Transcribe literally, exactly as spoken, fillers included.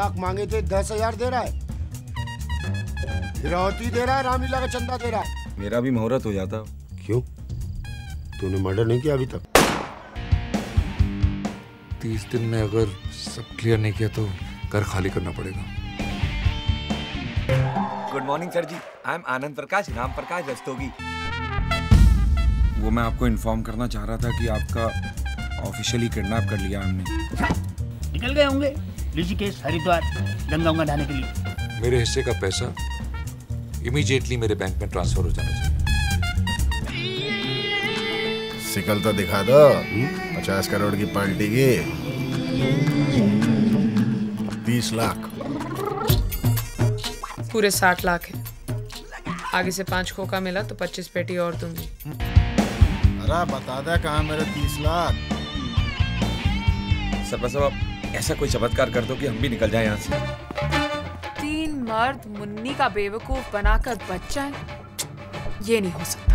लाख मांगे थे, दस हजार दे रहा है। फिरौती दे रहा है, रामलीला का चंदा दे रहा है। मेरा भी मुहूर्त हो जाता। क्यों? तूने मर्डर नहीं किया अभी तक? तीस दिन में अगर सब क्लियर नहीं किया तो घर खाली करना पड़ेगा। गुड मॉर्निंग सर जी, आई एम आनंद प्रकाश, राम प्रकाश रस्तोगी। वो मैं आपको इन्फॉर्म करना चाह रहा था कि आपका ऑफिशियली किडनैप कर लिया हमने। निकल गए होंगे ऋषिकेश, हरिद्वार, गंगा गंगा नहाने के लिए। मेरे हिस्से का पैसा इमीडिएटली मेरे बैंक में ट्रांसफर हो जाना चाहिए। सिकल तो दिखा दो, पचास करोड़ की पार्टी की तीस लाख। पूरे साठ लाख है। आगे से पांच खोखा मिला तो पच्चीस पेटी और दूंगी। अरे बता दे कहाँ मेरे तीस लाख। सरपंच साहब, ऐसा कोई चमत्कार कर दो कि हम भी निकल जाएं यहाँ से। तीन मर्द मुन्नी का बेवकूफ बनाकर बच जाए, ये नहीं हो सकता।